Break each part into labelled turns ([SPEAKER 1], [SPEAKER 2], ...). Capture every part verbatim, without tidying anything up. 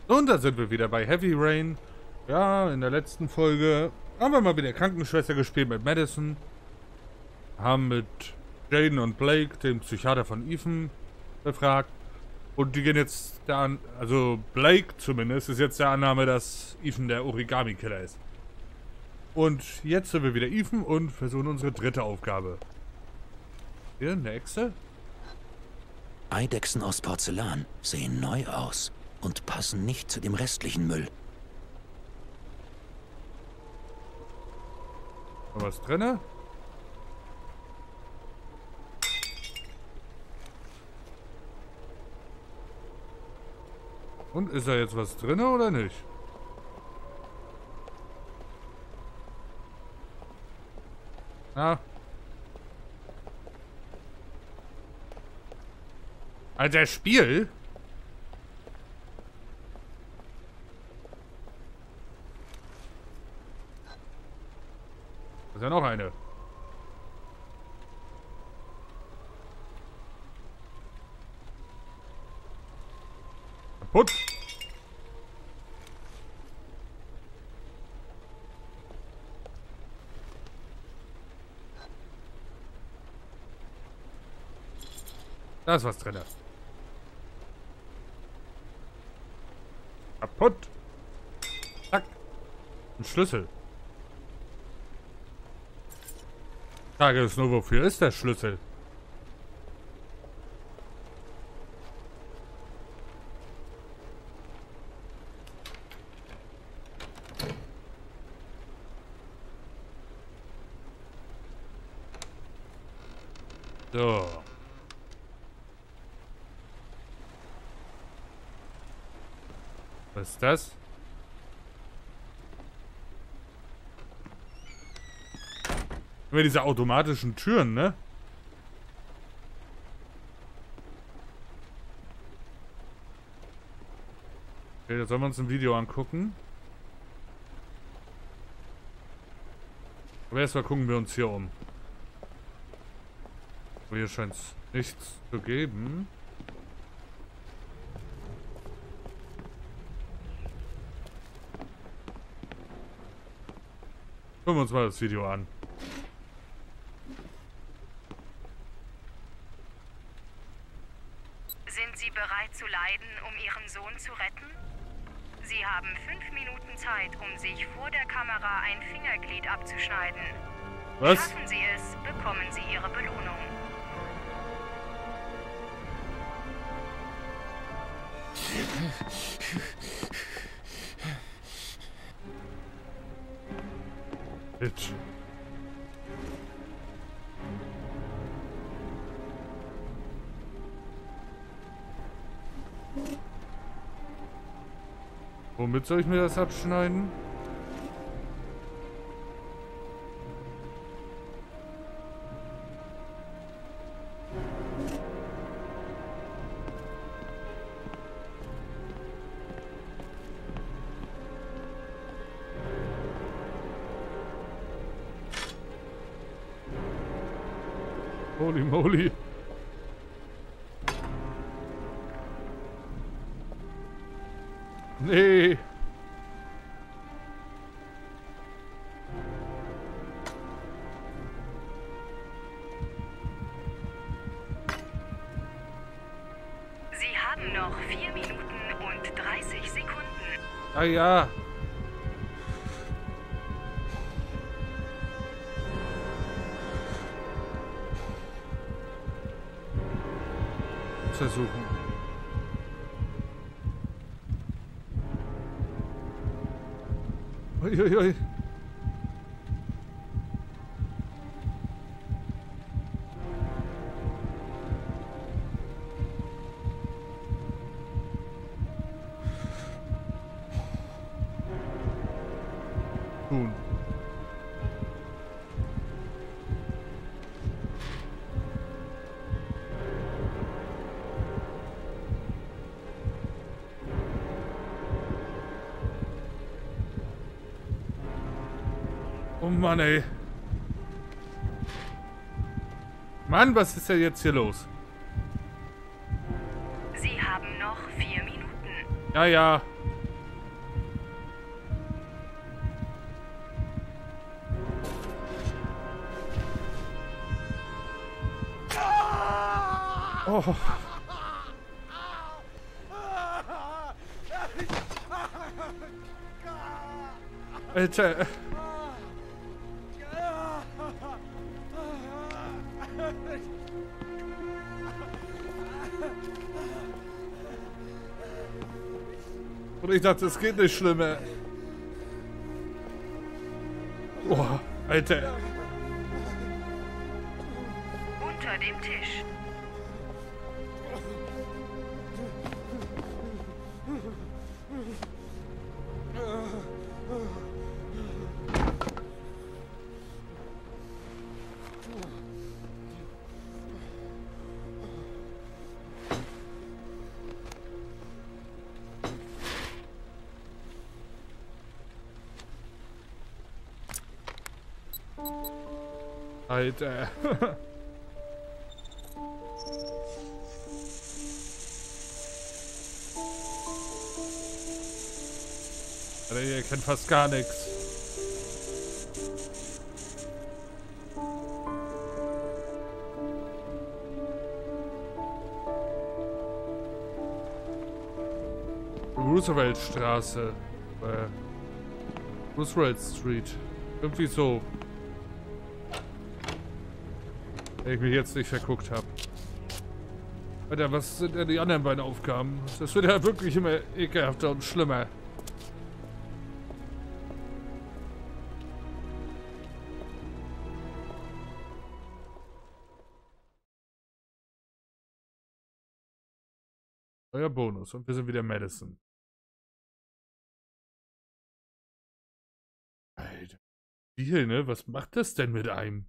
[SPEAKER 1] Und da sind wir wieder bei Heavy Rain. Ja, in der letzten Folge haben wir mal wieder Krankenschwester gespielt mit Madison. Haben mit Jaden und Blake, dem Psychiater von Ethan, befragt. Und die gehen jetzt der An also Blake zumindest, ist jetzt der Annahme, dass Ethan der Origami-Killer ist. Und jetzt sind wir wieder Ethan und versuchen unsere dritte Aufgabe. Hier, eine Echse?
[SPEAKER 2] Eidechsen aus Porzellan sehen neu aus und passen nicht zu dem restlichen Müll.
[SPEAKER 1] Noch was drinne? Und ist da jetzt was drinne oder nicht? Ah. Alter, Spiel? Da ist ja noch eine. Kaputt. Da ist was drin. Kaputt. Zack. Ein Schlüssel. Frage ist nur, wofür ist der Schlüssel? So. Was ist das? Immer diese automatischen Türen, ne? Okay, da sollen wir uns ein Video angucken. Aber erstmal gucken wir uns hier um. Aber hier scheint es nichts zu geben. Gucken wir uns mal das Video an.
[SPEAKER 3] Sind Sie bereit zu leiden, um Ihren Sohn zu retten? Sie haben fünf Minuten Zeit, um sich vor der Kamera ein Fingerglied abzuschneiden.
[SPEAKER 1] Was?
[SPEAKER 3] Schaffen Sie es, bekommen Sie Ihre Belohnung.
[SPEAKER 1] Bitch. Womit soll ich mir das abschneiden? Holy moly. Nee.
[SPEAKER 3] Sie haben noch vier Minuten und dreißig Sekunden.
[SPEAKER 1] Ah ja. Versuchen. Uiuiui. Tun. Oh Mann, ey. Mann, was ist denn jetzt hier los?
[SPEAKER 3] Sie haben noch vier Minuten.
[SPEAKER 1] Ja, ja. Oh. Alter. Und ich dachte, es geht nicht schlimmer. Boah, Alter.
[SPEAKER 3] Unter dem Tisch.
[SPEAKER 1] Alter. Alter, ihr kennt fast gar nichts. Rooseveltstraße. Äh, Roosevelt Street. Irgendwie so. Wenn ich mich jetzt nicht verguckt habe. Alter, was sind denn die anderen beiden Aufgaben? Das wird ja wirklich immer ekelhafter und schlimmer. Euer Bonus. Und wir sind wieder Madison. Alter. Viel, ne? Was macht das denn mit einem?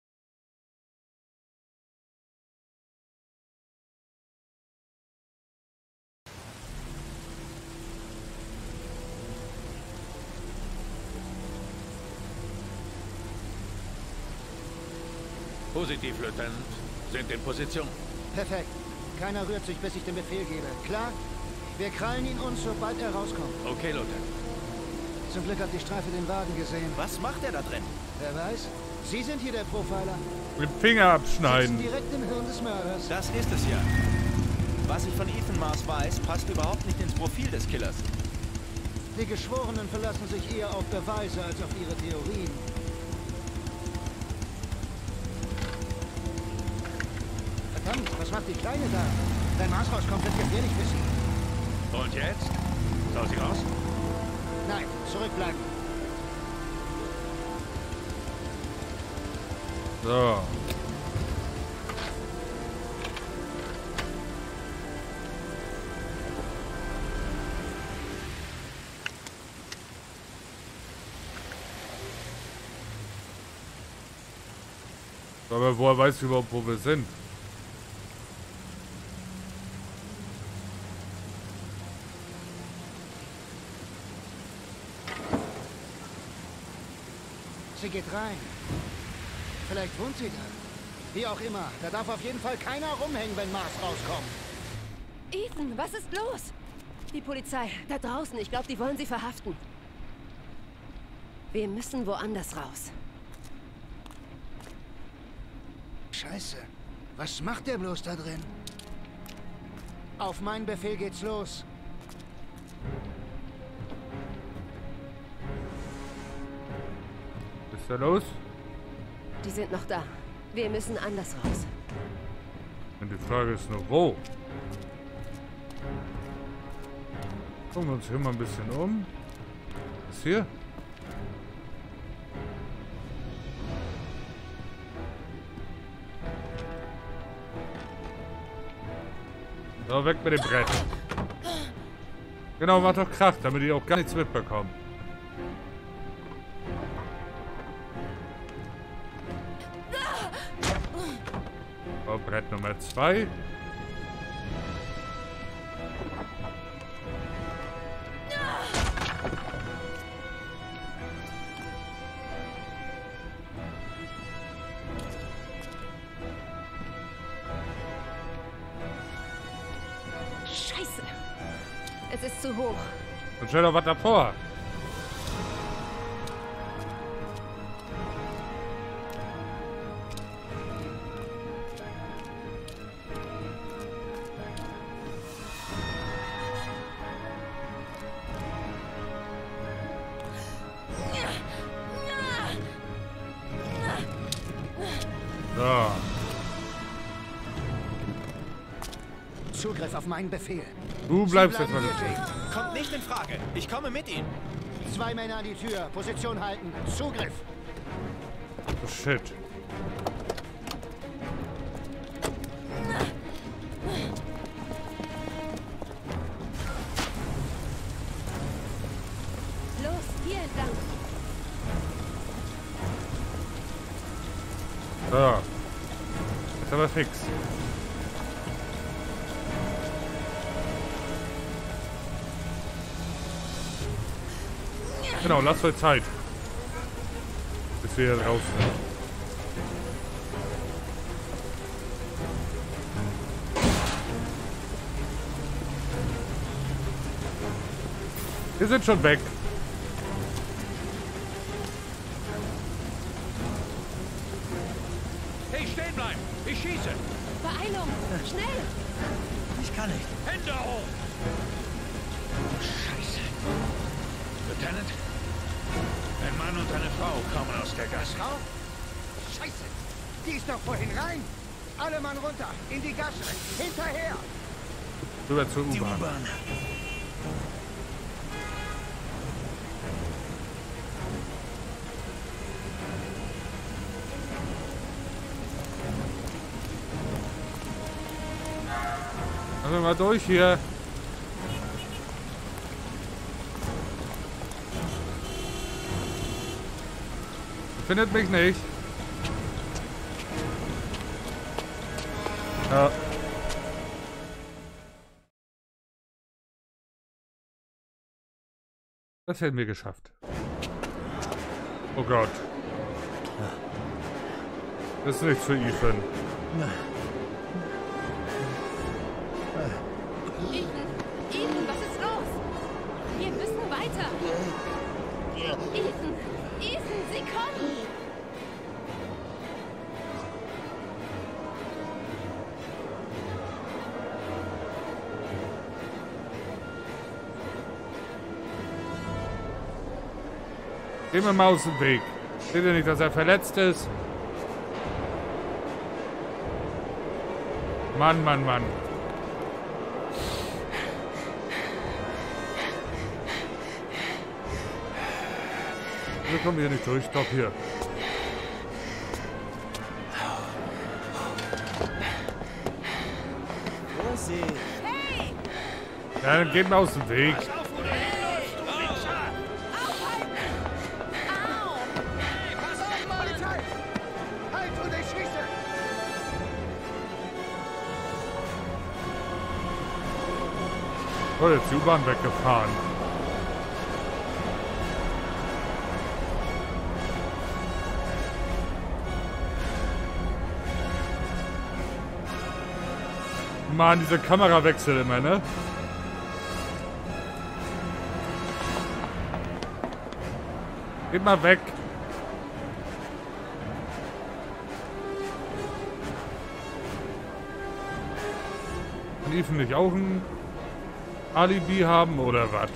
[SPEAKER 2] Positiv, Lieutenant. Sind in Position.
[SPEAKER 4] Perfekt. Keiner rührt sich, bis ich den Befehl gebe. Klar? Wir krallen ihn uns, sobald er rauskommt.
[SPEAKER 2] Okay, Lieutenant.
[SPEAKER 4] Zum Glück hat die Streife den Wagen gesehen.
[SPEAKER 2] Was macht er da drin?
[SPEAKER 4] Wer weiß? Sie sind hier der Profiler.
[SPEAKER 1] Mit Finger abschneiden.
[SPEAKER 4] Sitzen direkt im Hirn des Mörders.
[SPEAKER 5] Das ist es ja. Was ich von Ethan Mars weiß, passt überhaupt nicht ins Profil des Killers.
[SPEAKER 4] Die Geschworenen verlassen sich eher auf Beweise als auf ihre Theorien. Verdammt, was macht die Kleine da? Wenn Mars rauskommt, wird ihr nicht wissen.
[SPEAKER 2] Und jetzt? Soll sie raus?
[SPEAKER 4] Nein, zurückbleiben.
[SPEAKER 1] So. Aber woher weiß ich überhaupt, wo wir sind?
[SPEAKER 4] Sie geht rein. Vielleicht wohnt sie da. Wie auch immer, da darf auf jeden Fall keiner rumhängen, wenn Mars rauskommt.
[SPEAKER 6] Ethan, was ist los? Die Polizei, da draußen. Ich glaube, die wollen sie verhaften. Wir müssen woanders raus.
[SPEAKER 4] Scheiße. Was macht der bloß da drin? Auf meinen Befehl geht's los.
[SPEAKER 1] Was ist da los?
[SPEAKER 6] Die sind noch da. Wir müssen anders raus.
[SPEAKER 1] Und die Frage ist nur, wo? Gucken wir uns hier mal ein bisschen um. Was ist hier? So, weg mit dem Brett. Genau, macht doch Krach, damit die auch gar nichts mitbekommen. So, Brett Nummer zwei.
[SPEAKER 6] Scheiße. Es ist zu hoch.
[SPEAKER 1] Und stell doch was davor.
[SPEAKER 4] Zugriff auf meinen Befehl.
[SPEAKER 1] Du bleibst jetzt mal.
[SPEAKER 5] Kommt nicht in Frage. Ich komme mit Ihnen.
[SPEAKER 4] Zwei Männer an die Tür. Position halten. Zugriff.
[SPEAKER 1] Oh, shit.
[SPEAKER 6] Los, hier entlang.
[SPEAKER 1] So. Ist aber fix. Genau, lass euch Zeit. Bis wir hier raus sind. Wir sind schon weg.
[SPEAKER 7] Hey, stehen bleiben! Ich schieße!
[SPEAKER 6] Beeilung! Schnell!
[SPEAKER 2] Ich kann nicht.
[SPEAKER 7] Hände hoch! Scheiße. Lieutenant? Ein Mann und eine Frau kommen aus der Gasse.
[SPEAKER 4] Frau? Scheiße. Die ist doch vorhin rein. Alle Mann runter. In die Gasse. Hinterher.
[SPEAKER 1] Rüber zur
[SPEAKER 2] Die
[SPEAKER 1] U-Bahn.
[SPEAKER 2] U-Bahn.
[SPEAKER 1] Lass mich mal durch hier. Ihr findet mich nicht. Ja. Das hätten wir geschafft. Oh Gott. Das ist nichts für Ethan.
[SPEAKER 6] Ethan! Ethan, was ist los? Wir müssen weiter! Ethan! Ethan, sie kommen!
[SPEAKER 1] Gehen wir mal aus dem Weg. Seht ihr nicht, dass er verletzt ist? Mann, Mann, Mann. Wir kommen hier nicht durch. Stopp hier.
[SPEAKER 5] Vorsicht.
[SPEAKER 6] Hey!
[SPEAKER 1] Ja, dann geht mal aus dem Weg.
[SPEAKER 7] Pass auf, wo du hinläufst, du Wichser!
[SPEAKER 6] Aufhalten! Au!
[SPEAKER 7] Hey, pass auf, Mann!
[SPEAKER 4] Polizei. Halt und ich schieße.
[SPEAKER 1] Oh, jetzt ist die U-Bahn weggefahren. Mann, diese Kamerawechsel immer, ne? Geht mal weg. Kann Ethan nicht auch ein Alibi haben oder was?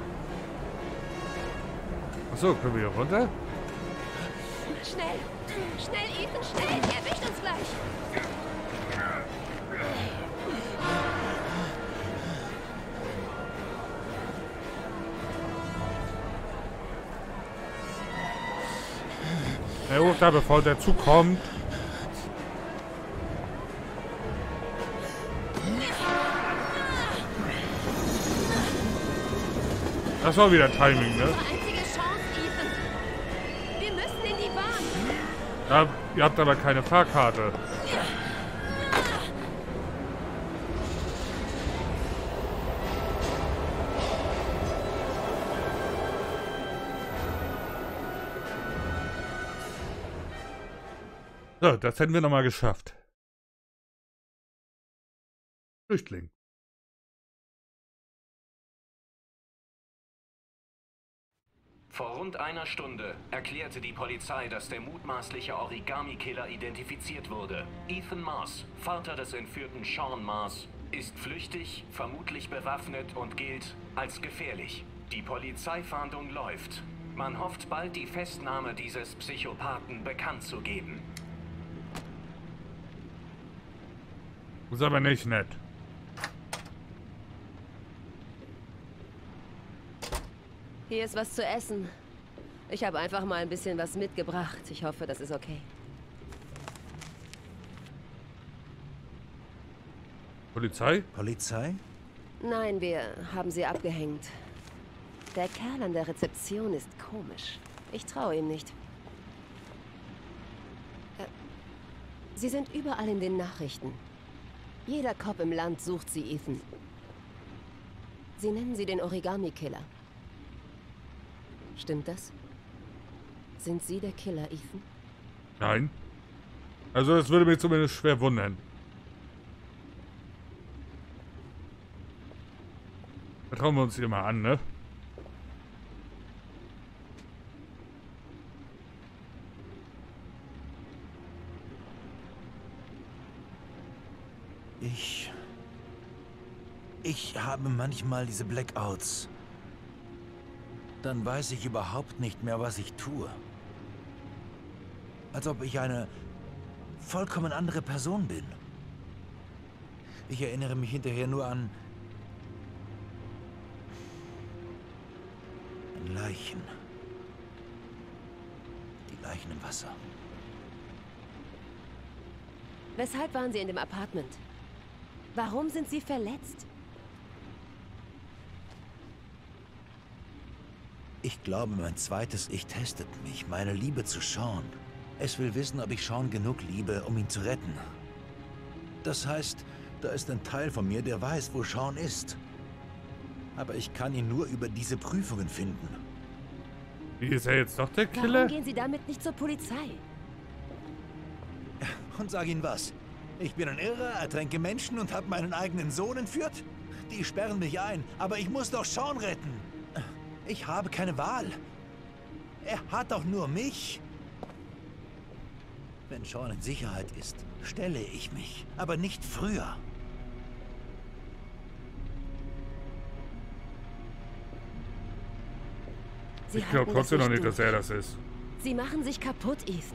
[SPEAKER 1] Achso, können wir hier runter?
[SPEAKER 6] Schnell! Schnell, Ethan, schnell! Er erwischt uns gleich!
[SPEAKER 1] Er hoch da, bevor der Zug kommt. Das war wieder Timing, ne?
[SPEAKER 6] Unsere einzige Chance, Ethan! Wir müssen in die Bahn!
[SPEAKER 1] Ja, ihr habt aber keine Fahrkarte. So, das hätten wir nochmal geschafft. Flüchtling.
[SPEAKER 8] Vor rund einer Stunde erklärte die Polizei, dass der mutmaßliche Origami-Killer identifiziert wurde. Ethan Mars, Vater des entführten Sean Mars, ist flüchtig, vermutlich bewaffnet und gilt als gefährlich. Die Polizeifahndung läuft. Man hofft bald die Festnahme dieses Psychopathen bekannt zu geben.
[SPEAKER 1] Ist aber nicht nett.
[SPEAKER 6] Hier ist was zu essen. Ich habe einfach mal ein bisschen was mitgebracht. Ich hoffe, das ist okay.
[SPEAKER 1] Polizei?
[SPEAKER 2] Polizei?
[SPEAKER 6] Nein, wir haben sie abgehängt. Der Kerl an der Rezeption ist komisch. Ich traue ihm nicht. Äh, sie sind überall in den Nachrichten. Jeder Cop im Land sucht sie, Ethan. Sie nennen sie den Origami-Killer. Stimmt das? Sind Sie der Killer, Ethan?
[SPEAKER 1] Nein. Also das würde mich zumindest schwer wundern. Vertrauen wir uns hier mal an, ne?
[SPEAKER 2] Ich... Ich habe manchmal diese Blackouts. Dann weiß ich überhaupt nicht mehr, was ich tue. Als ob ich eine vollkommen andere Person bin. Ich erinnere mich hinterher nur an... an Leichen. Die Leichen im Wasser.
[SPEAKER 6] Weshalb waren Sie in dem Apartment? Warum sind Sie verletzt?
[SPEAKER 2] Ich glaube, mein zweites Ich testet mich. Meine Liebe zu Sean. Es will wissen, ob ich Sean genug liebe, um ihn zu retten. Das heißt, da ist ein Teil von mir, der weiß, wo Sean ist. Aber ich kann ihn nur über diese Prüfungen finden.
[SPEAKER 1] Wie ist er jetzt doch der Killer?
[SPEAKER 6] Warum gehen Sie damit nicht zur Polizei?
[SPEAKER 2] Und sag Ihnen was. Ich bin ein Irrer, ertränke Menschen und habe meinen eigenen Sohn entführt? Die sperren mich ein, aber ich muss doch Sean retten. Ich habe keine Wahl. Er hat doch nur mich. Wenn Sean in Sicherheit ist, stelle ich mich. Aber nicht früher.
[SPEAKER 6] Sie
[SPEAKER 1] Ich glaube
[SPEAKER 6] halten das
[SPEAKER 1] trotzdem noch
[SPEAKER 6] nicht
[SPEAKER 1] nicht, dass
[SPEAKER 6] durch.
[SPEAKER 1] er das ist.
[SPEAKER 6] Sie machen sich kaputt, Ethan.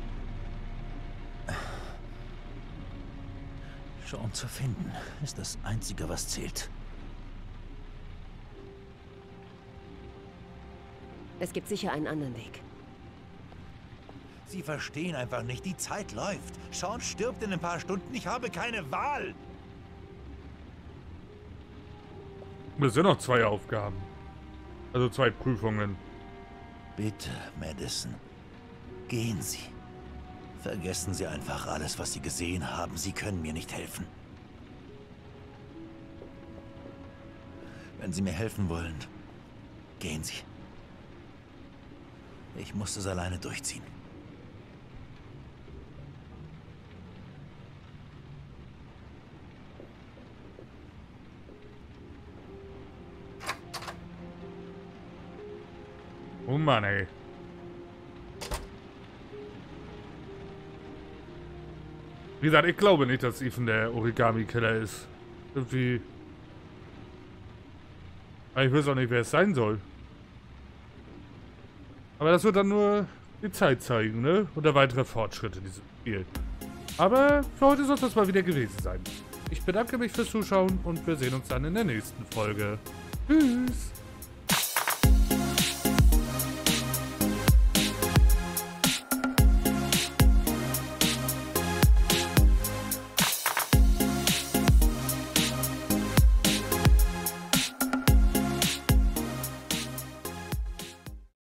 [SPEAKER 2] Sean zu finden, ist das Einzige, was zählt.
[SPEAKER 6] Es gibt sicher einen anderen Weg.
[SPEAKER 2] Sie verstehen einfach nicht, die Zeit läuft. Sean stirbt in ein paar Stunden, ich habe keine Wahl.
[SPEAKER 1] Es sind noch zwei Aufgaben. Also zwei Prüfungen.
[SPEAKER 2] Bitte, Madison, gehen Sie. Vergessen Sie einfach alles, was Sie gesehen haben. Sie können mir nicht helfen. Wenn Sie mir helfen wollen, gehen Sie. Ich muss es alleine durchziehen.
[SPEAKER 1] Oh Mann, ey. Wie gesagt, ich glaube nicht, dass Ethan der Origami-Killer ist. Irgendwie... Aber ich weiß auch nicht, wer es sein soll. Aber das wird dann nur die Zeit zeigen, ne? Und der weitere Fortschritt in diesem Spiel. Aber für heute soll das mal wieder gewesen sein. Ich bedanke mich fürs Zuschauen und wir sehen uns dann in der nächsten Folge. Tschüss!